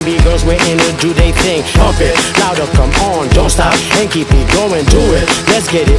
B girls waiting to do they thing. Pump it louder, come on, don't stop and keep it going. Do it, let's get it